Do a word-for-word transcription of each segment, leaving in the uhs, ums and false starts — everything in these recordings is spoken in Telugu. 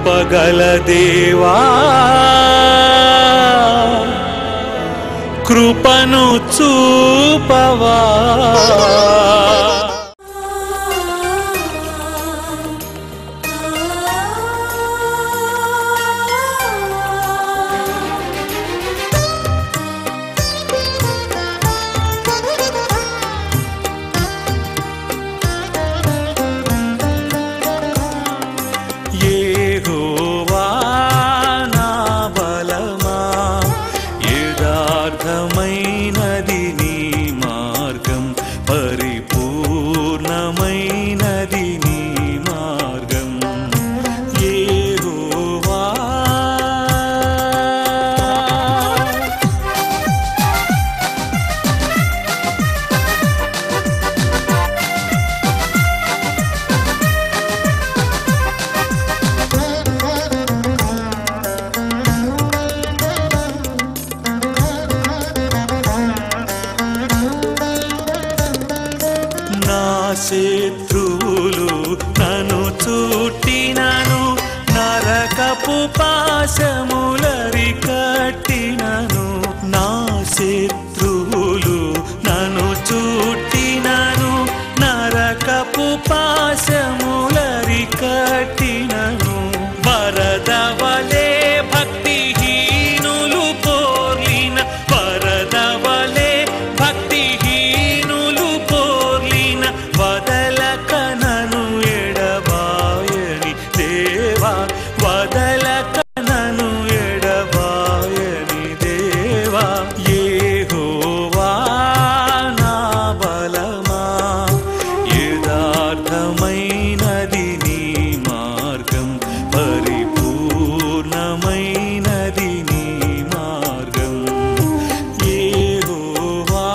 కృపగల దేవా కృపను చూపవా. శత్రువులు నన్ను చుట్టినను, నరకపు పాశములరి కట్టినను. నా శత్రువులు నన్ను చుట్టినను, నరకపు పాశములరి కట్టినను. వరదవలే భక్తిహీనులు పోర్లిన, వరదవలే భక్తిహీనులు పోర్లిన, వదలక నన్ను ఎడబాయని దేవా, వదలక నన్ను ఎడబాయని దేవా. యెహోవా నా బలమా, యథార్థమైనది నీ మార్గం, పరిపూర్ణమైనది నీ మార్గం. యెహోవా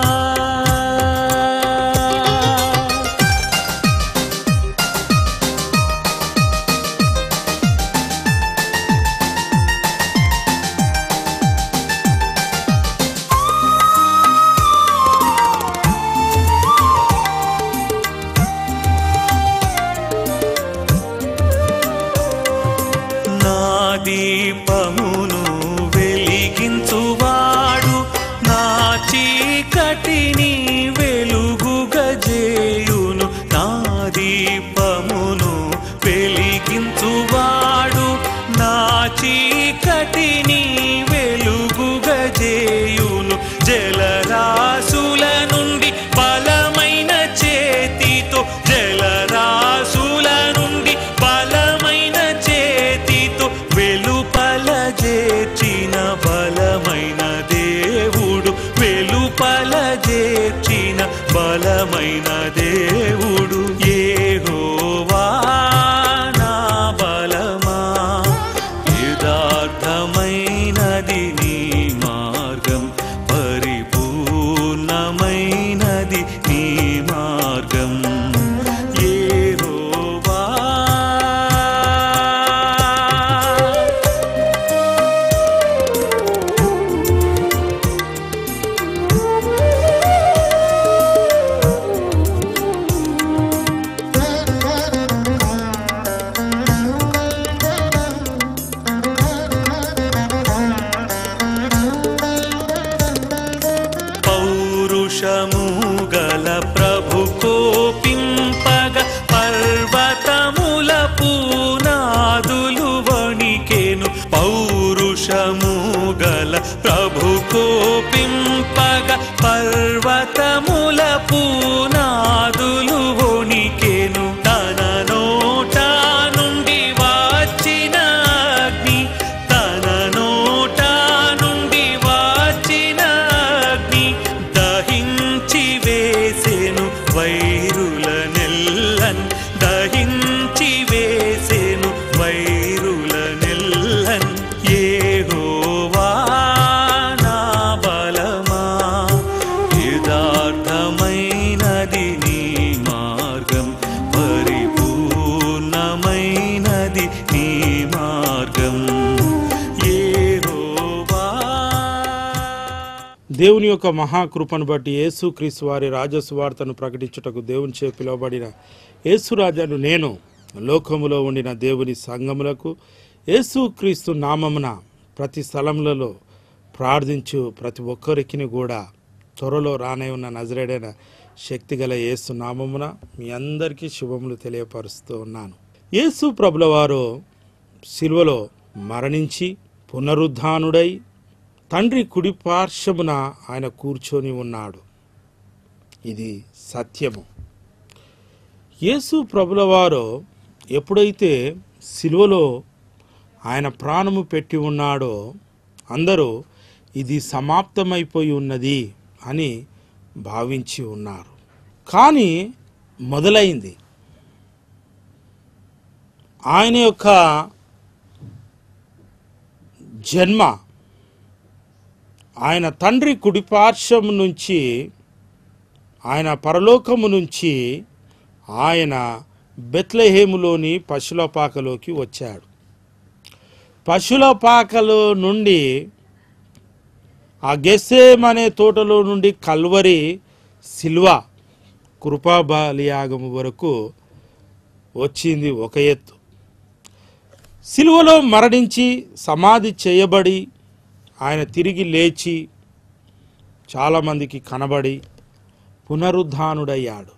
నా దీపమును వెలిగించువాడు, నా చీకటిని వెలుగుగజేయును. నా దీపమును వెలిగించువాడు, నా చీకటిని వెలుగుగజేయును. జలరాశుల నుండి బలమైన చేతితో, జలరాశుల నుండి బలమైన చేతితో వెలుపల చేర్చిన బలమైన దేవుడు, వెలుపల చేర్చిన బలమైన దేవుడు. యెహోవా నా బలమా, యథార్థమైనది నీ మార్గం, పరిపూర్ణమైనది నీ మార్గం. యెహోవా పౌరుషము గల ప్రభు కోపింపగ, పర్వతముల పునాదులు వణికెను. పౌరుషము గల ప్రభు కోపింపగ, పర్వతముల పునాదులు వణికెను. తన నోట నుండి వచ్చిన అగ్ని, తన నోట నుండి వచ్చిన అగ్ని దహించి వేసెను వైరుల నెల్లన్, దహించి వేసెను వైరుల నెల్లన్. యెహోవా నా బలమా, యథార్థమైనది నీ మార్గం, పరిపూర్ణమైనది నీ మార్గం. యెహోవా. దేవుని యొక్క మహాకృపను బట్టి యేసుక్రీస్తు వారి రాజసువార్తను ప్రకటించుటకు దేవుని చే పిలువబడిన యేసు రాజాను నేను లోకములో ఉండిన దేవుని సంఘములకు యేసుక్రీస్తు నామమున ప్రతి స్థలములలో ప్రార్థించు ప్రతి ఒక్కరికి కూడా త్వరలో రానే ఉన్న నజరేడైన శక్తిగల యేసు నామమున మీ అందరికీ శుభములు తెలియపరుస్తూ ఉన్నాను. యేసు ప్రభుల వారు శిలువలో మరణించి పునరుద్ధానుడై తండ్రి కుడి పార్శ్వమున ఆయన కూర్చొని ఉన్నాడు. ఇది సత్యము. యేసు ప్రభుల వారు ఎప్పుడైతే శిలువలో ఆయన ప్రాణము పెట్టి ఉన్నాడో అందరూ ఇది సమాప్తమైపోయి ఉన్నది అని భావించి ఉన్నారు. కానీ మొదలైంది. ఆయన యొక్క జన్మ ఆయన తండ్రి కుడిపార్శ్వము నుంచి ఆయన పరలోకము నుంచి ఆయన బెత్లెహేములోని పశుల పాకలోకి వచ్చాడు. పశుల పాకలో నుండి ఆ గెస్సేమనే తోటలో నుండి కల్వరి సిల్వ కృపాబలియాగము వరకు వచ్చింది ఒక ఎత్తు. సిలువలో మరణించి సమాధి చేయబడి ఆయన తిరిగి లేచి చాలామందికి కనబడి పునరుద్ధానుడయ్యాడు.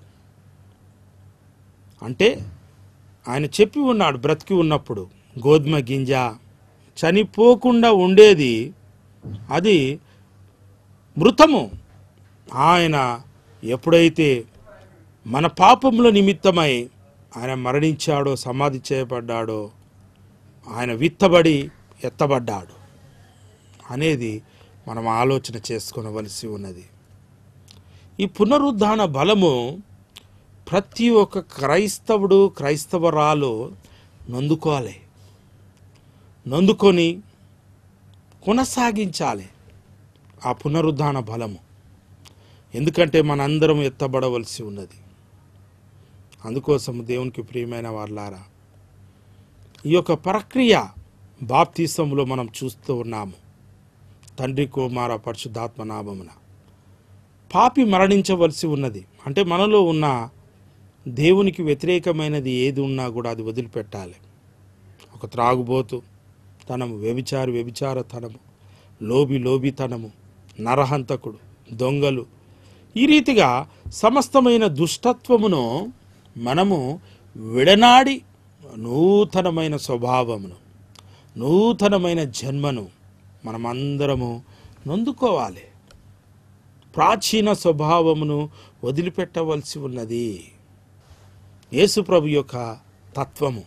అంటే ఆయన చెప్పి ఉన్నాడు బ్రతికి ఉన్నప్పుడు గోధుమ గింజ చనిపోకుండా ఉండేది, అది మృతము. ఆయన ఎప్పుడైతే మన పాపముల నిమిత్తమై ఆయన మరణించాడో సమాధి చేయబడ్డాడో ఆయన విత్తబడి ఎత్తబడ్డాడు అనేది మనం ఆలోచన చేసుకోవలసి ఉన్నది. ఈ పునరుద్ధాన బలము ప్రతి ఒక్క క్రైస్తవుడు క్రైస్తవరాలు నొందుకోవాలి, నొందుకొని కొనసాగించాలి ఆ పునరుద్ధాన బలము. ఎందుకంటే మనందరం ఎత్తబడవలసి ఉన్నది. అందుకోసం దేవునికి ప్రియమైన వారలారా, ఈ యొక్క ప్రక్రియ బాప్తిసంలో మనం చూస్తూ ఉన్నాము. తండ్రి కుమార పరిశుద్ధాత్మ నామమున పాపి మరణించవలసి ఉన్నది. అంటే మనలో ఉన్న దేవునికి వ్యతిరేకమైనది ఏది ఉన్నా కూడా అది వదిలిపెట్టాలి. ఒక త్రాగుబోతు తనము, వ్యభిచారి వ్యభిచార తనము, లోబి లోబితనము, నరహంతకుడు, దొంగలు, ఈ రీతిగా సమస్తమైన దుష్టత్వమును మనము విడనాడి నూతనమైన స్వభావమును, నూతనమైన జన్మను మనమందరము నొందుకోవాలి. ప్రాచీన స్వభావమును వదిలిపెట్టవలసి ఉన్నది. యేసు ప్రభు యొక్క తత్వము.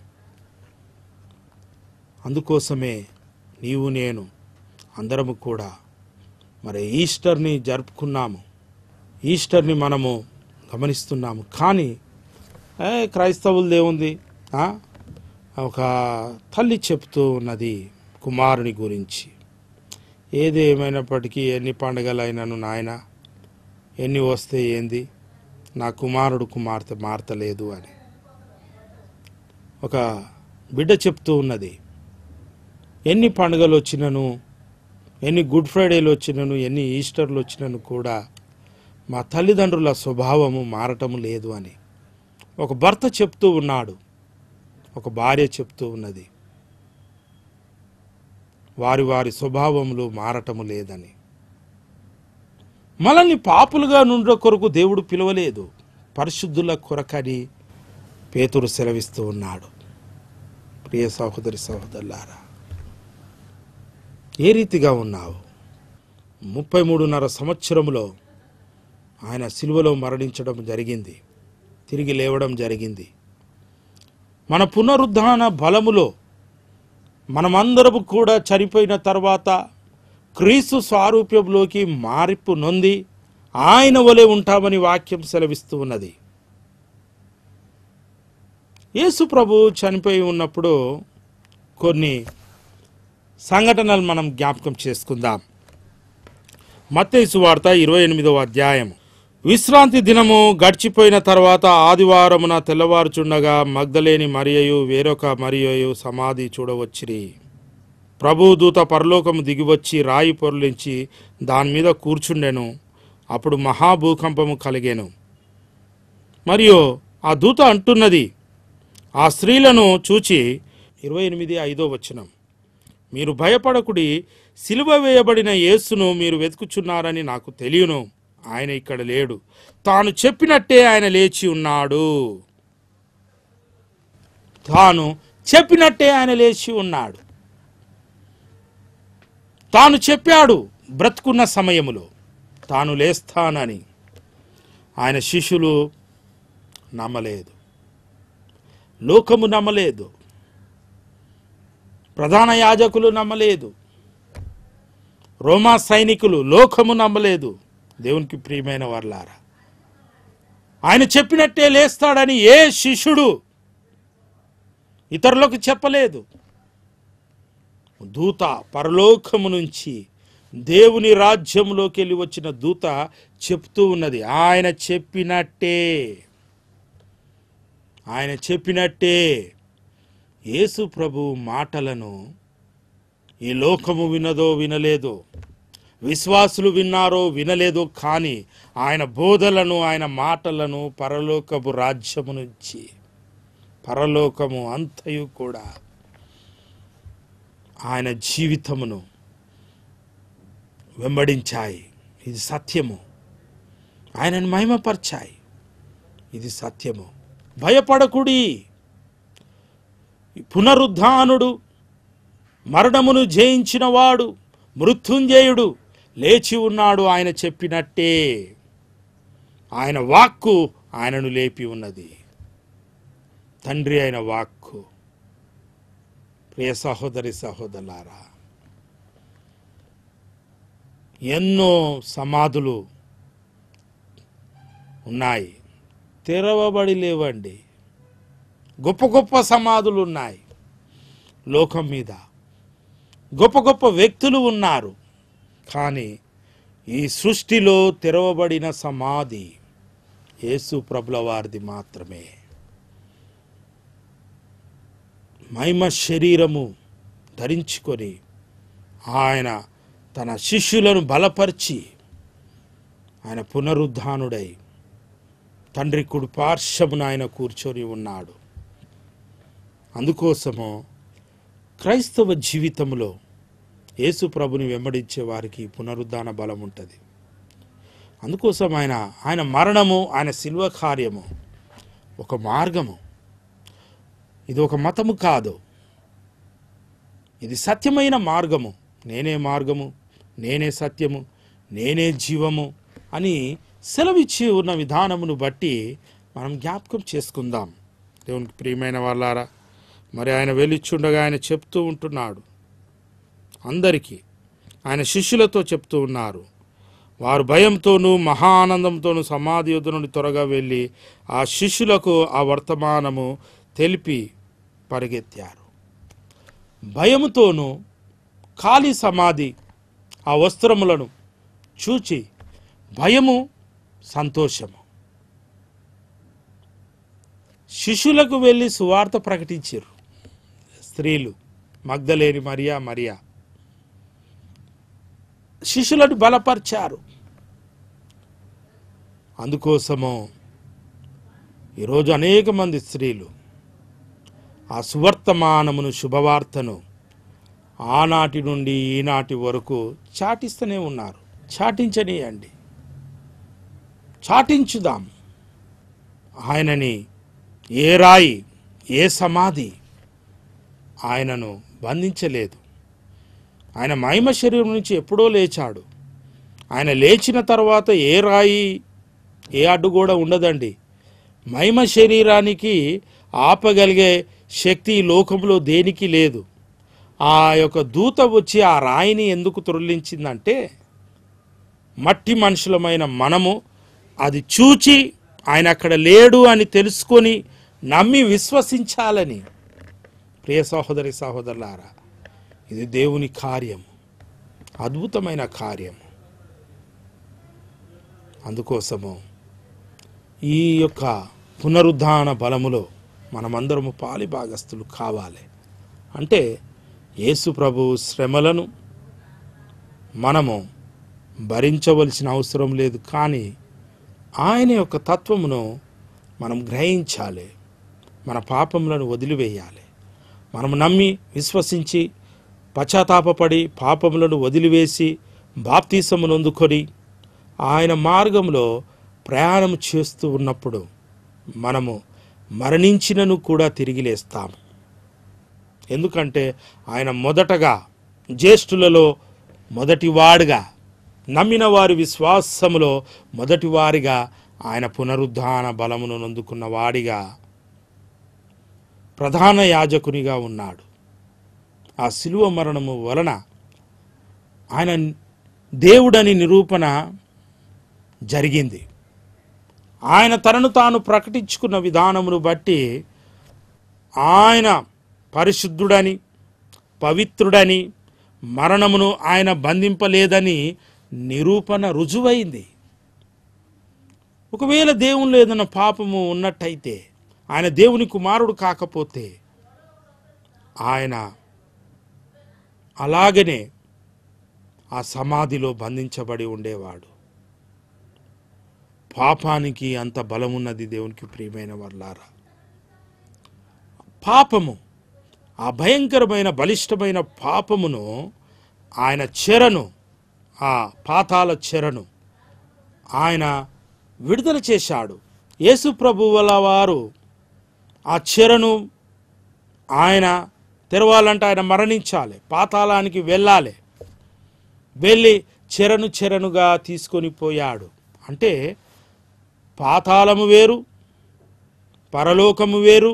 అందుకోసమే నీవు నేను అందరము కూడా మరి ఈస్టర్ని జరుపుకున్నాము. ఈస్టర్ని మనము గమనిస్తున్నాము. కానీ ఏ క్రైస్తవులది ఏముంది, ఒక తల్లి చెప్తూ ఉన్నది కుమారుని గురించి. ఏది ఏమైనప్పటికీ ఎన్ని పండుగలైనను నాయన, ఎన్ని వస్తే ఏంది, నా కుమారుడు కుమార్తె మారతలేదు అని ఒక బిడ్డ చెప్తూ ఉన్నది. ఎన్ని పండుగలు వచ్చినను, ఎన్ని గుడ్ ఫ్రైడేలు వచ్చినను, ఎన్ని ఈస్టర్లు వచ్చినను కూడా మా తల్లిదండ్రుల స్వభావము మారటము లేదు అని ఒక భర్త చెప్తూ ఉన్నాడు. ఒక భార్య చెప్తూ ఉన్నది వారి వారి స్వభావములు మారటము లేదని. మనల్ని పాపులుగా నుండి కొరకు దేవుడు పిలవలేదు, పరిశుద్ధుల కొరకని పేతురు సెలవిస్తూ ఉన్నాడు. ప్రియ సహోదరి సహోదరులారా, ఏ రీతిగా ఉన్నావు? ముప్పై మూడున్నర సంవత్సరములో ఆయన సిలువలో మరణించడం జరిగింది, తిరిగి లేవడం జరిగింది. మన పునరుద్ధాన బలములో మనమందరము కూడా చనిపోయిన తర్వాత క్రీస్తు స్వారూప్యంలోకి మార్పు నొంది ఆయన వలె ఉంటామని వాక్యం సెలవిస్తూ ఉన్నది. యేసు ప్రభు చనిపోయి ఉన్నప్పుడు కొన్ని సంఘటనలు మనం జ్ఞాపకం చేసుకుందాం. మత్తయి సువార్త ఇరవై ఎనిమిదవ అధ్యాయం. విశ్రాంతి దినము గడిచిపోయిన తర్వాత ఆదివారమున తెల్లవారుచుండగా మగ్దలేని మరియయు వేరొక మరియయు సమాధి చూడవచ్చిరి. ప్రభుదూత పరలోకము దిగివచ్చి రాయి పొరలించి దాని మీద కూర్చుండెను. అప్పుడు మహాభూకంపము కలిగెను. మరియు ఆ దూత అంటున్నది, ఆ స్త్రీలను చూచి ఇరవై ఎనిమిది ఐదో వచనం, మీరు భయపడకుడి, సిలువ వేయబడిన యేసును మీరు వెతుకుచున్నారని నాకు తెలియను. ఆయన ఇక్కడ లేడు, తాను చెప్పినట్టే ఆయన లేచి ఉన్నాడు. తాను చెప్పినట్టే ఆయన లేచి ఉన్నాడు. తాను చెప్పాడు బ్రతుకున్న సమయములో తాను లేస్తానని. ఆయన శిష్యులు నమ్మలేదు, లోకము నమ్మలేదు, ప్రధాన యాజకులు నమ్మలేదు, రోమా సైనికులు, లోకము నమ్మలేదు. దేవునికి ప్రియమైన వారలారా, ఆయన చెప్పినట్టే లేస్తాడని ఏ శిష్యుడు ఇతరులకు చెప్పలేదు. దూత పరలోకము నుంచి దేవుని రాజ్యంలోకి వెళ్ళి వచ్చిన దూత చెప్తూ ఉన్నది, ఆయన చెప్పినట్టే, ఆయన చెప్పినట్టే. యేసు ప్రభు మాటలను ఈ లోకము వినదో వినలేదో, విశ్వాసులు విన్నారో వినలేదో, కానీ ఆయన బోధలను, ఆయన మాటలను పరలోకపు రాజ్యము నుంచి, పరలోకము అంతయు కూడా ఆయన జీవితమును వెంబడించాయి. ఇది సత్యము. ఆయనను మహిమపరిచాయి. ఇది సత్యము. భయపడకుడి, పునరుద్ధానుడు, మరణమును జయించినవాడు, మృత్యుంజయుడు లేచి ఉన్నాడు. ఆయన చెప్పినట్టే, ఆయన వాక్కు ఆయనను లేపి ఉన్నది. తండ్రి అయిన వాక్కు. ప్రియ సహోదరి సహోదరులారా, ఎన్నో సమాధులు ఉన్నాయి, తెరవబడి లేవండి. గొప్ప గొప్ప సమాధులు ఉన్నాయి లోకం మీద, గొప్ప గొప్ప వ్యక్తులు ఉన్నారు. కానీ ఈ సృష్టిలో తెరవబడిన సమాధి యేసు ప్రభుల వారిది మాత్రమే. మహిమ శరీరము ధరించుకొని ఆయన తన శిష్యులను బలపరిచి ఆయన పునరుద్ధానుడై తండ్రి కుడి పార్శ్వమున ఆయన కూర్చొని ఉన్నాడు. అందుకోసము క్రైస్తవ జీవితంలో యేసు ప్రభుని వెంబడించే వారికి పునరుద్ధాన బలం ఉంటుంది. అందుకోసం ఆయన ఆయన మరణము, ఆయన శిల్వ కార్యము ఒక మార్గము. ఇది ఒక మతము కాదు, ఇది సత్యమైన మార్గము. నేనే మార్గము, నేనే సత్యము, నేనే జీవము అని సెలవిచ్చి ఉన్న విధానమును బట్టి మనం జ్ఞాపకం చేసుకుందాం. దేవునికి ప్రియమైన వాళ్ళారా, మరి ఆయన వెళ్ళిచుండగా ఆయన చెప్తూ ఉంటున్నాడు అందరికీ. ఆయన శిష్యులతో చెప్తూ ఉన్నారు. వారు భయంతోనూ మహా ఆనందంతోనూ సమాధి యొద్ద నుండి త్వరగా వెళ్ళి ఆ శిష్యులకు ఆ వర్తమానము తెలిపి పరిగెత్తారు. భయముతోనూ ఖాళీ సమాధి, ఆ వస్త్రములను చూచి భయము, సంతోషము. శిష్యులకు వెళ్ళి సువార్త ప్రకటించారు స్త్రీలు, మగ్దలేని మరియా, మరియా శిష్యులను బలపరిచారు. అందుకోసము ఈరోజు అనేక మంది స్త్రీలు ఆ సువర్తమానమును, శుభవార్తను ఆనాటి నుండి ఈనాటి వరకు చాటిస్తూనే ఉన్నారు. చాటించనీయండి, చాటించుదాం. ఆయనని ఏ రాయి, ఏ సమాధి ఆయనను బంధించలేదు. ఆయన మహిమ శరీరం నుంచి ఎప్పుడో లేచాడు. ఆయన లేచిన తర్వాత ఏ రాయి, ఏ అడ్డు కూడా ఉండదండి. మహిమ శరీరానికి ఆపగలిగే శక్తి ఈ లోకంలో దేనికి లేదు. ఆ యొక్క దూత వచ్చి ఆ రాయిని ఎందుకు త్రొల్లించిందంటే, మట్టి మనుషులమైన మనము అది చూచి ఆయన అక్కడ లేడు అని తెలుసుకొని నమ్మి విశ్వసించాలని. ప్రియ సహోదరి సహోదరులారా, ఇది దేవుని కార్యము, అద్భుతమైన కార్యము. అందుకోసము ఈ యొక్క పునరుద్ధాన బలములో మనమందరము పాలి భాగస్తులు కావాలి. అంటే యేసు ప్రభు శ్రమలను మనము భరించవలసిన అవసరం లేదు, కానీ ఆయన యొక్క తత్వమును మనం గ్రహించాలి. మన పాపములను వదిలివేయాలి. మనము నమ్మి విశ్వసించి పశ్చాత్తాపపడి పాపములను వదిలివేసి బాప్తీసమును అందుకొని ఆయన మార్గంలో ప్రయాణం చేస్తూ ఉన్నప్పుడు మనము మరణించినను కూడా తిరిగి లేస్తాము. ఎందుకంటే ఆయన మొదటగా జ్యేష్ఠులలో మొదటివాడుగా, నమ్మిన వారి విశ్వాసములో మొదటివారిగా ఆయన పునరుద్ధాన బలమును నొందుకున్న వాడిగా ప్రధాన యాజకునిగా ఉన్నాడు. ఆ శిలువ మరణము వలన ఆయన దేవుడని నిరూపణ జరిగింది. ఆయన తనను తాను ప్రకటించుకున్న విధానమును బట్టి ఆయన పరిశుద్ధుడని, పవిత్రుడని, మరణమును ఆయన బంధింపలేదని నిరూపణ రుజువైంది. ఒకవేళ దేవునిలో ఏదైనా పాపము ఉన్నట్టయితే, ఆయన దేవుని కుమారుడు కాకపోతే ఆయన అలాగనే ఆ సమాధిలో బంధించబడి ఉండేవాడు. పాపానికి అంత బలమున్నది దేవునికి ప్రియమైన వర్లారా. పాపము, ఆ భయంకరమైన బలిష్టమైన పాపమును ఆయన చెరను, ఆ పాతాళ చెరను ఆయన విడుదల చేశాడు. యేసు ప్రభువుల వారు ఆ చెరను ఆయన తెరవాలంటే ఆయన మరణించాలి, పాతాళానికి వెళ్ళాలి. వెళ్ళి చెరను చెరనుగా తీసుకొని పోయాడు. అంటే పాతాళము వేరు, పరలోకము వేరు,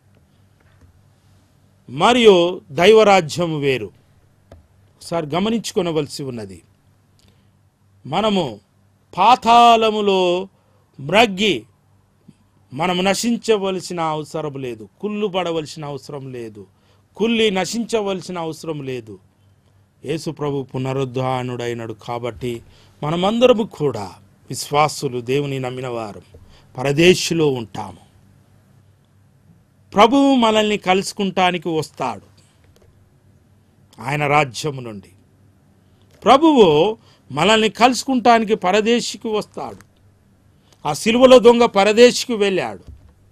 మరియు దైవరాజ్యము వేరు. ఒకసారి గమనించుకొనవలసి ఉన్నది. మనము పాతాళములో మ్రగ్గి మనము నశించవలసిన అవసరం లేదు, కుళ్ళు పడవలసిన అవసరం లేదు, కుళ్ళి నశించవలసిన అవసరం లేదు. యేసు ప్రభు పునరుద్ధానుడైనడు కాబట్టి మనమందరము కూడా విశ్వాసులు, దేవుని నమ్మిన వారు పరదేశిలో ఉంటాము. ప్రభువు మనల్ని కలుసుకుంటానికి వస్తాడు ఆయన రాజ్యము నుండి. ప్రభువు మనల్ని కలుసుకుంటానికి పరదేశికి వస్తాడు. ఆ సిలువలో దొంగ పరదేశికి వెళ్ళాడు.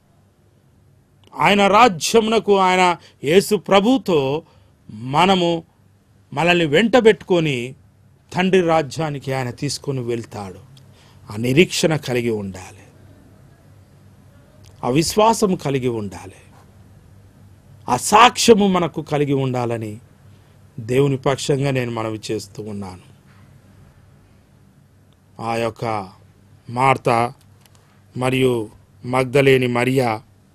ఆయన రాజ్యమునకు, ఆయన యేసు ప్రభుతో మనము మనల్ని వెంటబెట్టుకొని తండ్రి రాజ్యానికి ఆయన తీసుకొని వెళ్తాడు. ఆ నిరీక్షణ కలిగి ఉండాలి, ఆ విశ్వాసం కలిగి ఉండాలి, ఆ సాక్ష్యము మనకు కలిగి ఉండాలని దేవుని పక్షంగా నేను మనవి చేస్తూ ఉన్నాను. ఆ యొక్క మార్త మరియు మగ్దలేని మరియా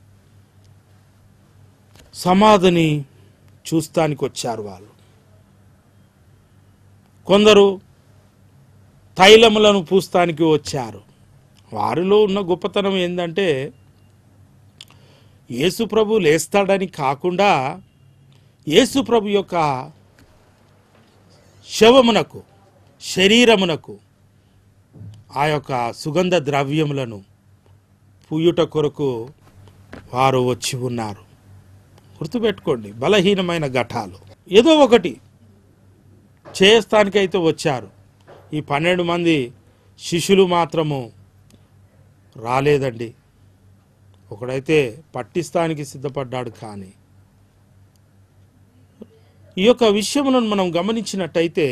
సమాధిని చూస్తానికి వచ్చారు. వాళ్ళు కొందరు తైలములను పూస్తానికి వచ్చారు. వారిలో ఉన్న గొప్పతనం ఏంటంటే, యేసు ప్రభు లేస్తాడని కాకుండా యేసు ప్రభు యొక్క శవమునకు, శరీరమునకు ఆ యొక్క సుగంధ ద్రవ్యములను పూయుట కొరకు వారు వచ్చి ఉన్నారు. గుర్తుపెట్టుకోండి, బలహీనమైన ఘటాలు ఏదో ఒకటి చేయస్తానికైతే వచ్చారు. ఈ పన్నెండు మంది శిష్యులు మాత్రము రాలేదండి. ఒకడైతే పట్టిస్తానికి సిద్ధపడ్డాడు. కానీ ఈ యొక్క విషయములను మనం గమనించినట్టయితే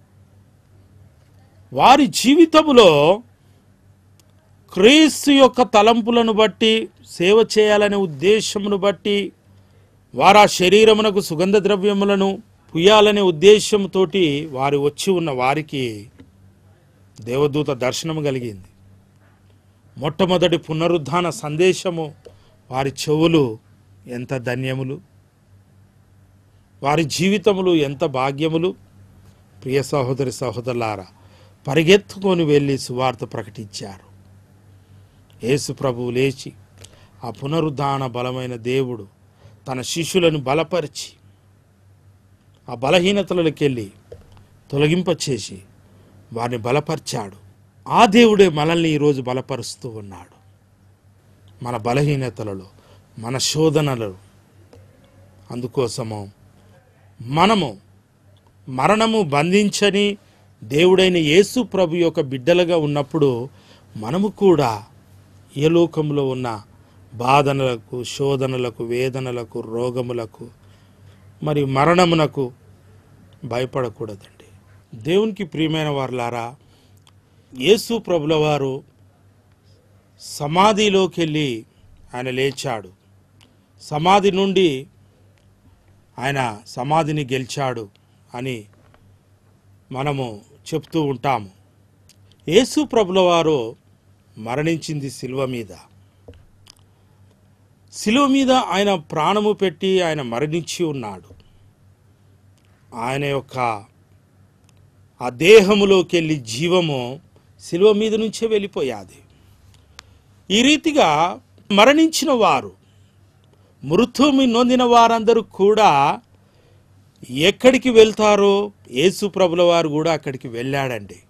వారి జీవితములో క్రీస్తు యొక్క తలంపులను బట్టి, సేవ చేయాలనే ఉద్దేశమును బట్టి, వారు ఆ శరీరమునకు సుగంధ ద్రవ్యములను పుయ్యాలనే ఉద్దేశంతో వారు వచ్చి ఉన్న వారికి దేవదూత దర్శనము కలిగింది. మొట్టమొదటి పునరుద్ధాన సందేశము వారి చెవులు ఎంత ధన్యములు, వారి జీవితములు ఎంత భాగ్యములు. ప్రియ సహోదరి సహోదరులారా, పరిగెత్తుకొని వెళ్ళి సువార్త ప్రకటించారు. యేసు ప్రభువు లేచి, ఆ పునరుద్ధాన బలమైన దేవుడు తన శిష్యులను బలపరిచి ఆ బలహీనతలకి వెళ్ళి తొలగింపచేసి వారిని బలపరిచాడు. ఆ దేవుడే మనల్ని ఈరోజు బలపరుస్తూ ఉన్నాడు. మన బలహీనతలలో, మన శోధనలలో. అందుకోసము మనము మరణము బంధించని దేవుడైన యేసు ప్రభు యొక్క బిడ్డలుగా ఉన్నప్పుడు మనము కూడా ఏ లోకంలో ఉన్న బాధనలకు, శోధనలకు, వేదనలకు, రోగములకు, మరి మరణమునకు భయపడకూడదండి. దేవునికి ప్రియమైన వారులారా, యేసు ప్రభుల వారు సమాధిలోకి వెళ్ళి ఆయన లేచాడు. సమాధి నుండి ఆయన సమాధిని గెలిచాడు అని మనము చెప్తూ ఉంటాము. యేసు ప్రభుల వారు మరణించింది శిలువ మీద. శిలువ మీద ఆయన ప్రాణము పెట్టి ఆయన మరణించి ఉన్నాడు. ఆయన యొక్క ఆ దేహములోకి వెళ్ళి జీవము శిలువ మీద నుంచే వెళ్ళిపోయాది. ఈ రీతిగా మరణించిన వారు, మృత్యుమి నొందిన వారందరూ కూడా ఎక్కడికి వెళ్తారో యేసు ప్రభుల వారు కూడా అక్కడికి వెళ్ళాడండి.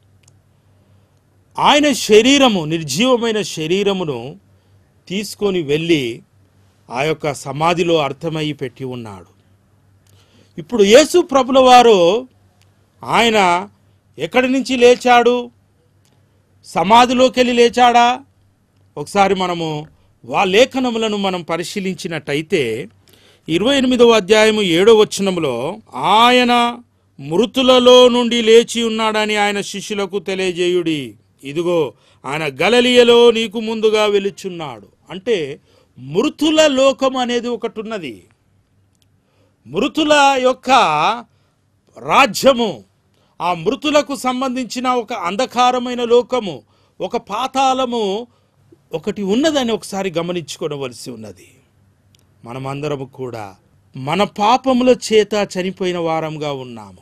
ఆయన శరీరము, నిర్జీవమైన శరీరమును తీసుకొని వెళ్ళి ఆ యొక్క సమాధిలో అర్థమయ్యి పెట్టి ఉన్నాడు. ఇప్పుడు యేసు ప్రభుల వారు ఆయన ఎక్కడి నుంచి లేచాడు? సమాధిలోకి వెళ్ళి లేచాడా? ఒకసారి మనము వా లేఖనములను మనం పరిశీలించినట్టయితే ఇరవై ఎనిమిదవ అధ్యాయము ఏడవ వచనములో ఆయన మృతులలో నుండి లేచి ఉన్నాడని ఆయన శిష్యులకు తెలియజేయుడి. ఇదిగో ఆయన గలిలయలో నీకు ముందుగా వెలుచున్నాడు. అంటే మృతుల లోకం అనేది ఒకటి ఉన్నది. మృతుల యొక్క రాజ్యము, ఆ మృతులకు సంబంధించిన ఒక అంధకారమైన లోకము, ఒక పాతాళము ఒకటి ఉన్నదని ఒకసారి గమనించుకోవలసి ఉన్నది. మనమందరము కూడా మన పాపముల చేత చనిపోయిన వారంగా ఉన్నాము.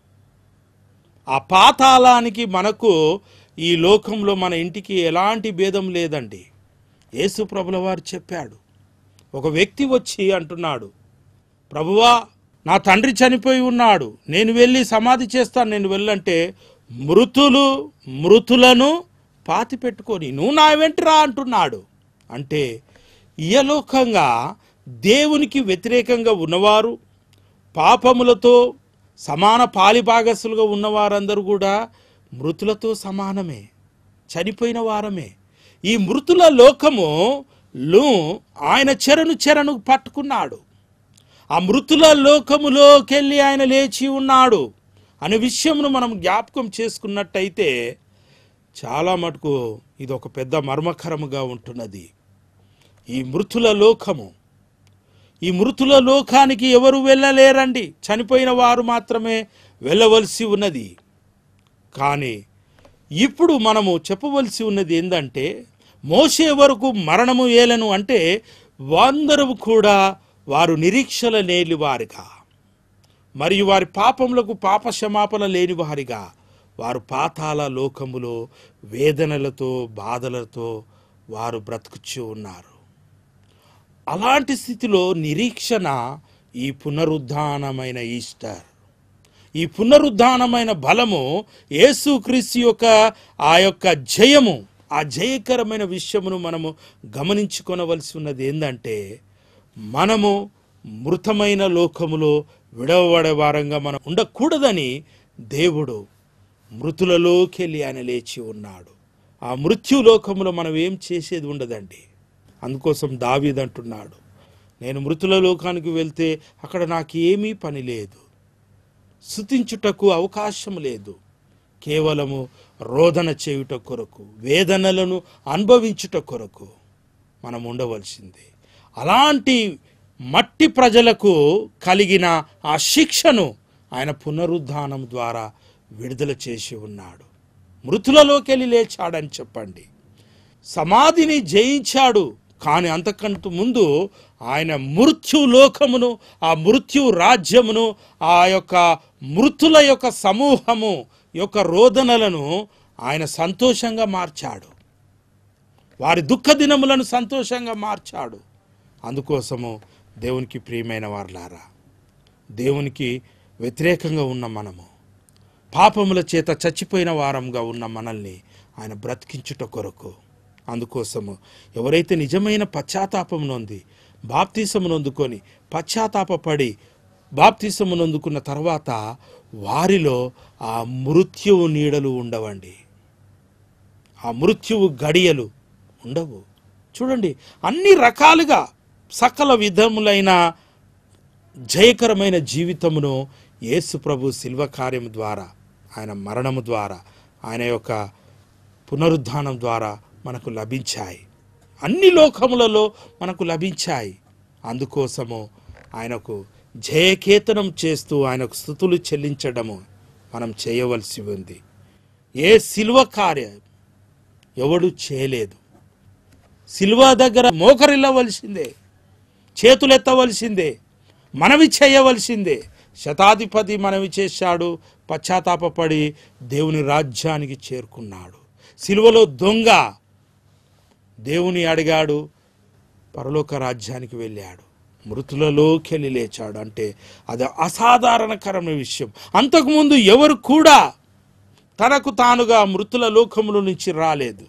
ఆ పాతాళానికి మనకు ఈ లోకంలో మన ఇంటికి ఎలాంటి భేదం లేదండి. యేసు ప్రభుల వారు చెప్పాడు. ఒక వ్యక్తి వచ్చి అంటున్నాడు, ప్రభువా నా తండ్రి చనిపోయి ఉన్నాడు, నేను వెళ్ళి సమాధి చేస్తాను, నేను వెళ్ళంటే మృతులు మృతులను పాతి పెట్టుకొని నువ్వు నా వెంటరా అంటున్నాడు. అంటే ఇయలోకంగా దేవునికి వ్యతిరేకంగా ఉన్నవారు, పాపములతో సమాన పాలిభాగస్సులుగా ఉన్నవారందరూ కూడా మృతులతో సమానమే, చనిపోయిన వారమే. ఈ మృతుల లోకములో ఆయన చెరను చెరను పట్టుకున్నాడు. ఆ మృతుల లోకములోకి వెళ్ళి ఆయన లేచి ఉన్నాడు అనే విషయమును మనం జ్ఞాపకం చేసుకున్నట్టయితే చాలా మటుకు ఇది ఒక పెద్ద మర్మకరముగా ఉంటున్నది. ఈ మృతుల లోకము, ఈ మృతుల లోకానికి ఎవరు వెళ్ళలేరండి, చనిపోయిన వారు మాత్రమే వెళ్ళవలసి ఉన్నది. కానీ ఇప్పుడు మనము చెప్పవలసి ఉన్నది ఏంటంటే, మోసే వరకు మరణము ఏలను అంటే అందరూ కూడా వారు నిరీక్షల లేని వారిగా, మరియు వారి పాపములకు పాప క్షమాపణ లేని వారిగా, వారు పాతాళ లోకములో వేదనలతో బాధలతో వారు బ్రతుకుచూ ఉన్నారు. అలాంటి స్థితిలో నిరీక్షణ ఈ పునరుద్ధానమైన ఈస్టర్, ఈ పునరుద్ధానమైన బలము, యేసుక్రీస్తు యొక్క ఆ యొక్క జయము, ఆ జయకరమైన విషయమును మనము గమనించుకొనవలసి ఉన్నది ఏంటంటే, మనము మృతమైన లోకములో విడవబడే వారంగా మనం ఉండకూడదని దేవుడు మృతులలోకి వెళ్ళి ఆయన లేచి ఉన్నాడు. ఆ మృత్యు లోకములో మనం ఏం చేసేది ఉండదండి. అందుకోసం దావీదు అంటున్నాడు, నేను మృతుల లోకానికి వెళ్తే అక్కడ నాకు ఏమీ పని లేదు, స్తుతించుటకు అవకాశం లేదు, కేవలము రోదన చేయుట కొరకు, వేదనలను అనుభవించుట కొరకు మనం ఉండవలసిందే. అలాంటి మట్టి ప్రజలకు కలిగిన ఆ శిక్షను ఆయన పునరుద్ధానం ద్వారా విడుదల చేసి ఉన్నాడు. మృతులలోకి వెళ్ళి లేచాడని చెప్పండి. సమాధిని జయించాడు, కానీ అంతకంటే ముందు ఆయన మృత్యు లోకమును, ఆ మృత్యు రాజ్యమును, ఆ యొక్క మృతుల యొక్క సమూహము యొక్క రోదనలను ఆయన సంతోషంగా మార్చాడు. వారి దుఃఖ దినములను సంతోషంగా మార్చాడు. అందుకోసము దేవునికి ప్రియమైన వారులారా, దేవునికి వ్యతిరేకంగా ఉన్న మనము, పాపముల చేత చచ్చిపోయిన వారంగా ఉన్న మనల్ని ఆయన బ్రతికించుట కొరకు, అందుకోసము ఎవరైతే నిజమైన పశ్చాత్తాపము నొంది బాప్తిసము నొందుకొని పశ్చాత్తాపపడి బాప్తిసము నొందుకున్న తర్వాత వారిలో ఆ మృత్యువు నీడలు ఉండవండి, ఆ మృత్యువు గడియలు ఉండవు. చూడండి, అన్ని రకాలుగా సకల విధములైన జయకరమైన జీవితమును యేసు ప్రభు శిల్వ కార్యం ద్వారా, ఆయన మరణము ద్వారా, ఆయన యొక్క పునరుద్ధానం ద్వారా మనకు లభించాయి. అన్ని లోకములలో మనకు లభించాయి. అందుకోసము ఆయనకు జయకేతనం చేస్తూ ఆయనకు స్తుతులు చెల్లించడము మనం చేయవలసి ఉంది. ఏ శిల్వ కార్యం ఎవడు చేయలేదు. శిల్వ దగ్గర మోకరిల్లవలసిందే, చేతులెత్తవలసిందే, మనవి చేయవలసిందే. శతాధిపతి మనవి చేశాడు, పశ్చాత్తాపపడి దేవుని రాజ్యానికి చేరుకున్నాడు. శిలువలో దొంగ దేవుని అడిగాడు, పరలోక రాజ్యానికి వెళ్ళాడు. మృతులలోకి వెళ్ళి లేచాడు. అంటే అది అసాధారణకరమైన విషయం. అంతకుముందు ఎవరు కూడా తనకు తానుగా మృతుల లోకముల నుంచి రాలేదు.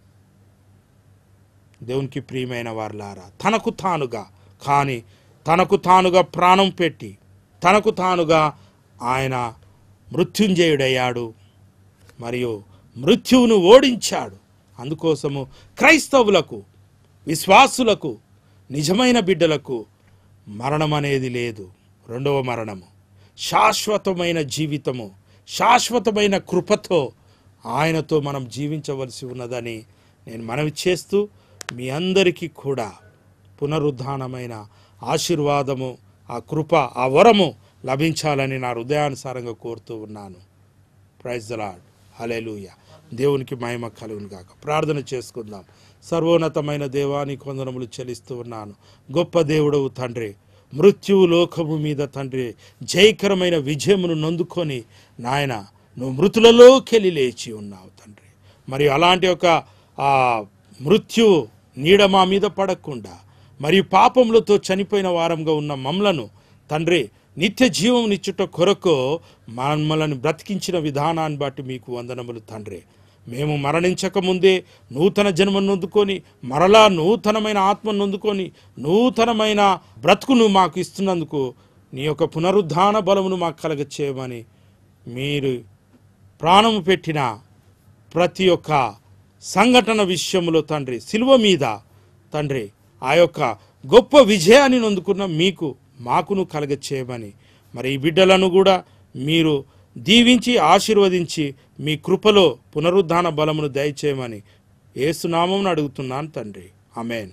దేవునికి ప్రియమైన వారలారా, తనకు తానుగా కానీ తనకు తానుగా ప్రాణం పెట్టి తనకు తానుగా ఆయన మృత్యుంజయుడయ్యాడు మరియు మృత్యువును ఓడించాడు. అందుకోసము క్రైస్తవులకు, విశ్వాసులకు, నిజమైన బిడ్డలకు మరణం అనేది లేదు. రెండవ మరణము శాశ్వతమైన జీవితము, శాశ్వతమైన కృపతో ఆయనతో మనం జీవించవలసి ఉన్నదని నేను మనవి చేస్తూ, మీ అందరికీ కూడా పునరుద్ధానమైన ఆశీర్వాదము, ఆ కృప, ఆ వరము లభించాలని నా హృదయానుసారంగా కోరుతూ ఉన్నాను. Praise the lord. హల్లెలూయా. దేవునికి మహిమ కలుగును గాక. ప్రార్థన చేసుకుందాం. సర్వోన్నతమైన దేవానికి వందనములు చెల్లిస్తూ ఉన్నాను. గొప్ప దేవుడవు తండ్రి, మృత్యువు లోకము మీద తండ్రి జయకరమైన విజయమును నొందుకొని నాయన నువ్వు మృతులలోకెళ్ళి లేచి ఉన్నావు తండ్రి. మరి అలాంటి ఒక ఆ మృత్యు నీడ మా మీద పడకుండా మరియు పాపములతో చనిపోయిన వారంగా ఉన్న మమ్మలను తండ్రి నిత్య జీవం నిచ్చుట కొరకు మమ్మల్ని బ్రతికించిన విధానాన్ని బట్టి మీకు వందనములు తండ్రి. మేము మరణించకముందే నూతన జన్మను నొందుకొని మరలా నూతనమైన ఆత్మను నొందుకొని నూతనమైన బ్రతుకును మాకు ఇస్తున్నందుకు నీ యొక్క పునరుద్ధాన బలమును మాకు కలగ చేయమని, మీరు ప్రాణము పెట్టిన ప్రతి ఒక్క సంఘటన విషయంలో తండ్రి శిలువ మీద తండ్రి ఆ యొక్క గొప్ప విజయాన్ని నొందుకున్న మీకు మాకును కలగ చేయమని, మరి ఈ బిడ్డలను కూడా మీరు దీవించి ఆశీర్వదించి మీ కృపలో పునరుద్ధాన బలమును దయచేయమని యేసు నామమున అడుగుతున్నాను తండ్రి. ఆమేన్.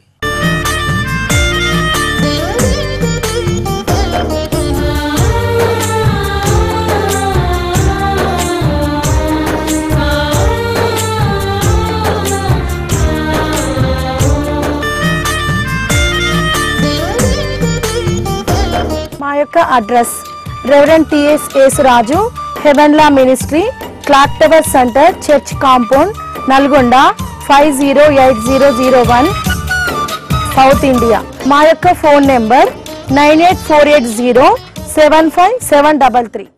మా యొక్క address reverend TS Yesu Raju, heavenly ministry, clock tower centre, church compound, Nalgonda five zero eight zero zero one, south India. మా యొక్క phone number nine eight four eight zero seven five seven double three.